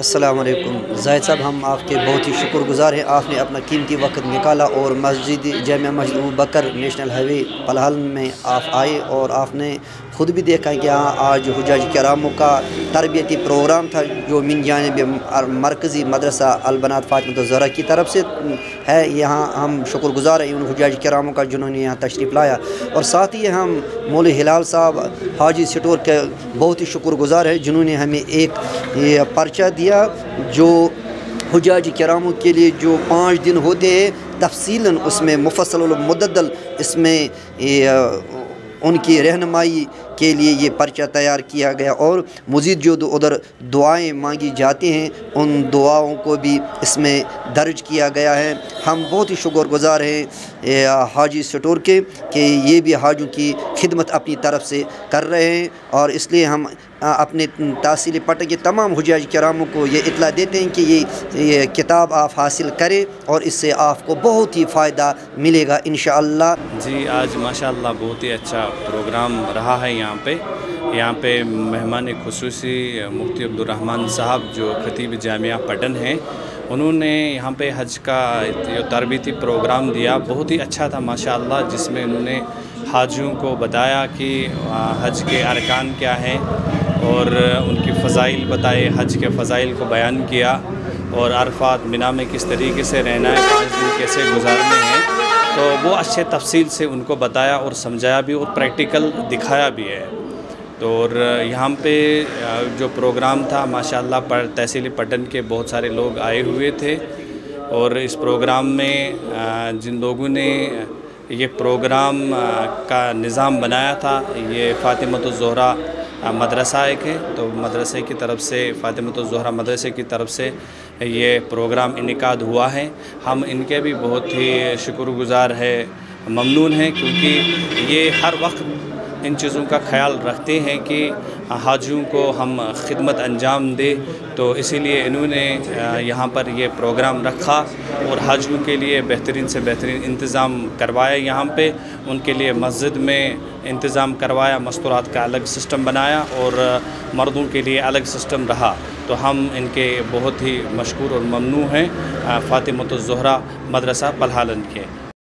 السلام علیکم زاہد صاحب، ہم آپ کے بہت ہی شکر گزار ہیں۔ آپ نے اپنا قیمتی وقت نکالا اور Jamia Masjid Abubakar national highway پلہل میں آپ آئے، اور آپ نے خود بھی دیکھا کہ یہاں آج حجاج کراموں کا تربیتی پروگرام تھا جو من جانب مرکزی مدرسہ البنات فاطمۃ الزہرا کی طرف سے ہے۔ یہاں ہم شکر گزار ہیں ان حجاج کراموں کا جنہوں نے یہاں تشریف لایا، اور ساتھ ہی ہم مولوی ہلال صاحب حاجی سٹور کے بہت ہی شکر گزار ہیں جنہوں نے ہمیں ایک پرچہ دیا جو حجاج کراموں کے لیے جو 5 دن ہوتے ہیں، تفصیلاً اس میں مفصل المدلل اس میں ان کی رہنمائی کے لیے یہ پرچہ تیار کیا گیا، اور مزید جو ادھر دعائیں مانگی جاتی ہیں ان دعاؤں کو بھی اس میں درج کیا گیا ہے۔ ہم بہت ہی شکر گزار ہیں حاجی سٹور کے کہ یہ بھی حاجوں کی خدمت اپنی طرف سے کر رہے ہیں، اور اس لیے ہم اپنے تحصیل پٹن کے تمام حجاج کراموں کو یہ اطلاع دیتے ہیں کہ یہ کتاب آپ حاصل کریں اور اس سے آپ کو بہت ہی فائدہ ملے گا انشاءاللہ۔ جی آج ماشاءاللہ بہت ہی اچھا پروگرام رہا ہے یہاں پہ مہمان خصوصی مفتی عبدالرحمن صاحب جو خطیب جامعہ پٹن ہیں، انہوں نے یہاں پہ حج کا جو تربیتی پروگرام دیا، بہت ہی اچھا تھا ماشاءاللہ، جس میں انہوں نے حاجیوں کو بتایا کہ حج کے ارکان کیا ہیں اور ان کی فضائل بتائے، حج کے فضائل کو بیان کیا، اور عرفات منی میں کس طریقے سے رہنا ہے، 5 دن کیسے گزارنے ہیں، تو وہ اچھے تفصیل سے ان کو بتایا اور سمجھایا بھی اور پریکٹیکل دکھایا بھی ہے۔ تو اور یہاں پہ جو پروگرام تھا ماشاءاللہ تحصیل پٹن کے بہت سارے لوگ آئے ہوئے تھے، اور اس پروگرام میں جن لوگوں نے یہ پروگرام کا نظام بنایا تھا، یہ فاطمۃ الزہرا مدرسہ ایک ہے، تو مدرسے کی طرف سے فاطمۃ الزہرا مدرسے کی طرف سے یہ پروگرام انعقاد ہوا ہے۔ ہم ان کے بھی بہت ہی شکر گزار ہے، ممنون ہیں، کیونکہ یہ ہر وقت ان چیزوں کا خیال رکھتے ہیں کہ حاجیوں کو ہم خدمت انجام دیں، تو اسی لیے انہوں نے یہاں پر یہ پروگرام رکھا اور حاجیوں کے لیے بہترین سے بہترین انتظام کروایا۔ یہاں پہ ان کے لیے مسجد میں انتظام کروایا، مستورات کا الگ سسٹم بنایا اور مردوں کے لیے الگ سسٹم رہا، تو ہم ان کے بہت ہی مشکور اور ممنون ہیں فاطمۃ الزہرا مدرسہ پلہالن کے۔